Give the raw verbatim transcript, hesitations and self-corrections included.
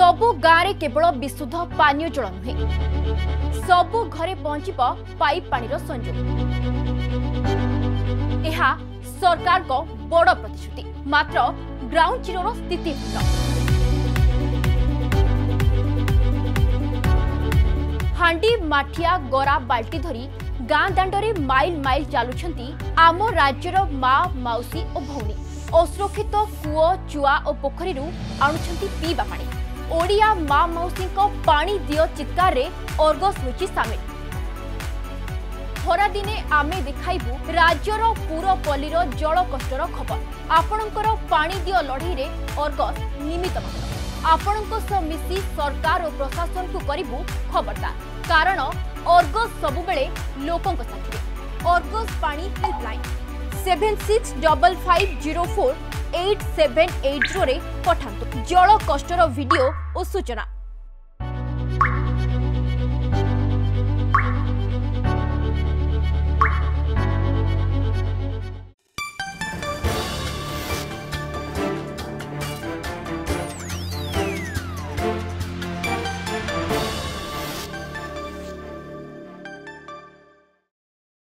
सबु गाँव में केवल विशुद्ध पानीय जल नुहे सबु घरे पहुंच पाइप पानी संजोग। यह सरकार को बड़ प्रतिश्रुति मात्र ग्राउंड जीरो स्थिति भिन्न। हांडी माठिया गरा बाल्टी धरी गाँ दांडरे माइल माइल चलुछंती आम राज्यर माँ मौसी और भौणी असुरक्षित कूओ चुआ और पोखरी आणुछंती पीवा पानी। ओडिया माँ मौसी को पानी दियो चित्कार रे अर्गस होइछि सामिल। खरा दिने आमे देखाइबु राज्यर पूरपल्लीर जल कष्टर खबर। आपणकर पानी दियो लड़ाई रे अर्गस निमित्त मात्र। आपणक सह मिसी सरकार और प्रशासन को करिबु खबरदार, कारण अर्गस सबुबेले लोकंक साथी। अर्गस पानी helpline seven six double five zero four eight seven eight zero रे पठाନ୍ତୁ जल कष्टर वीडियो और सूचना।